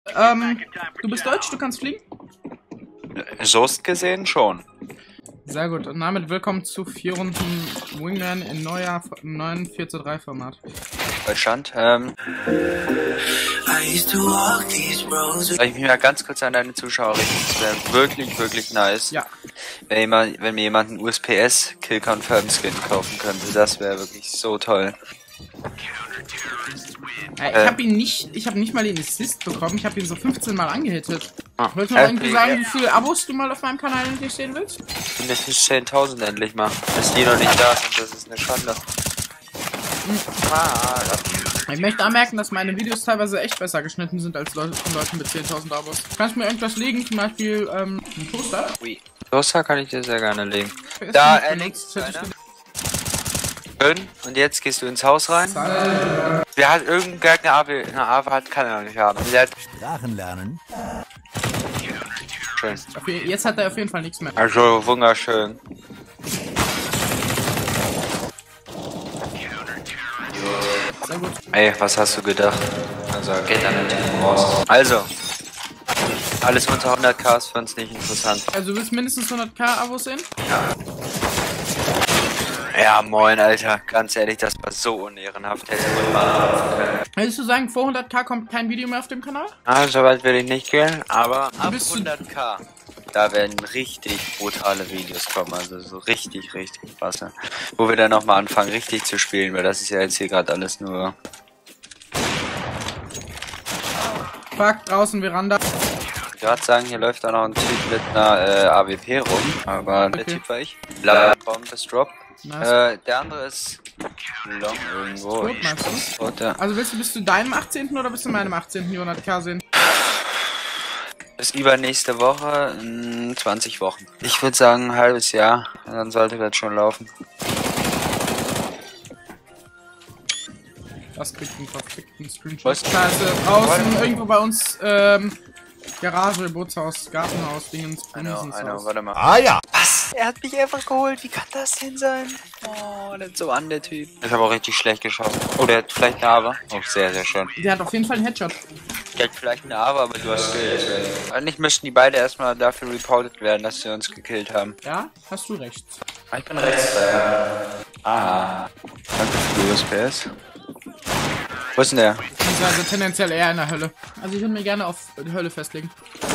Du bist deutsch, du kannst fliegen? Soest gesehen schon. Sehr gut. Und damit willkommen zu 4 Runden Wingman im neuen 4:3 Format. Deutschland. Soll ich mich mal ganz kurz an deine Zuschauer richten? Das wäre wirklich, wirklich nice. Ja. Wenn mir jemand einen USPS Kill Confirm Skin kaufen könnte, das wäre wirklich so toll. Ich habe nicht mal den Assist bekommen, ich habe ihn so 15 Mal angehittet. Wolltest du noch irgendwie ja. sagen, wie viele Abos du mal auf meinem Kanal endlich sehen willst? Ich will das 10.000 endlich mal. Dass die noch nicht da sind, das ist eine Schande. Ich möchte anmerken, dass meine Videos teilweise echt besser geschnitten sind als Leute von Leuten mit 10.000 Abos. Kannst du mir irgendwas legen, zum Beispiel ein Toaster? Ui. Toaster kann ich dir sehr gerne legen. Wer ist Da, denn links, benutzt? schön. Und jetzt gehst du ins Haus rein. Wer hat irgendeine AW hat, kann er nicht haben. Der hat Sprachen lernen. schön. Jetzt hat er auf jeden Fall nichts mehr. Also wunderschön. Sehr gut. Ey, was hast du gedacht? Also geht dann natürlich raus. Also, alles unter 100k ist für uns nicht interessant. Also du willst mindestens 100k Abos sehen? Ja, moin, Alter. Ganz ehrlich, das war so unehrenhaft. Hätte ich mal können. Willst du sagen, vor 100k kommt kein Video mehr auf dem Kanal? Ah, so weit will ich nicht gehen, aber ab bist du- 100k, da werden richtig brutale Videos kommen. Also so richtig, richtig krasse. Wo wir dann nochmal anfangen, richtig zu spielen, weil das ist ja jetzt hier gerade alles nur... Fuck, draußen Veranda. Ich gerade sagen, hier läuft da noch ein Typ mit einer AWP rum, aber der Okay. Typ war ich. Bomb ist Drop. Nice. Der andere ist long irgendwo. Tot, meinst du? Tot, ja. Also bis zu deinem 18. oder bis zu meinem 18. die 100k sehen? Bis übernächste Woche, 20 Wochen. Ich würde sagen, ein halbes Jahr, dann sollte das schon laufen. Das kriegt einen verfickten Screenshot. Was? Da ist draußen irgendwo bei uns, Garage, Bootshaus, Gartenhaus, Dingens, Bumsenshaus. Warte mal. Ah ja. Was? Er hat mich einfach geholt, wie kann das denn sein? Oh, nicht so an, der Typ. Ich habe auch richtig schlecht geschossen. Oh, der hat vielleicht eine Aber. Oh, sehr, sehr schön. Der hat auf jeden Fall einen Headshot. Der hat vielleicht eine Aber, aber du hast Skill, deswegen. Eigentlich müssten die beide erstmal dafür reported werden, dass sie uns gekillt haben. Ja, hast du recht. Ich bin rechts da. Ah. Danke für die USPS. Wo ist denn der? Also tendenziell eher in der Hölle. Also ich würde mir gerne auf die Hölle festlegen.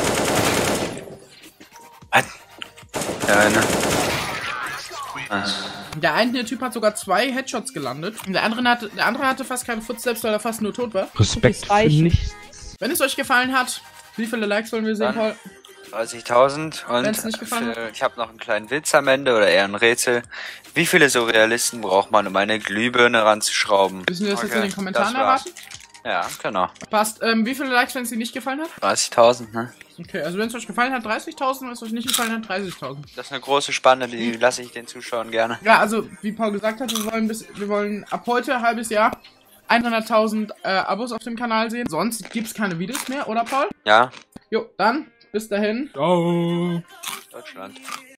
Was? Der eine. Was? Der eine Typ hat sogar 2 Headshots gelandet. Und der andere hatte fast keine Footsteps, weil er fast nur tot war. Respekt für nichts. Wenn es euch gefallen hat, wie viele Likes wollen wir sehen, Dann- Paul? 30.000 und Wenn's nicht gefallen hat? ich habe noch einen kleinen Witz am Ende oder eher ein Rätsel. Wie viele Surrealisten braucht man, um eine Glühbirne ranzuschrauben? Müssen wir das jetzt Okay, in den Kommentaren das war's. erraten? Ja, genau. Passt. Wie viele Likes, wenn es dir nicht gefallen hat? 30.000, ne? Okay, also wenn es euch gefallen hat, 30.000, wenn es euch nicht gefallen hat, 30.000. Das ist eine große Spanne, die lasse ich den Zuschauern gerne. Ja, also wie Paul gesagt hat, wir wollen ab heute, halbes Jahr, 100.000 Abos auf dem Kanal sehen. Sonst gibt's keine Videos mehr, oder Paul? Ja, Jo, dann bis dahin. Ciao. Deutschland.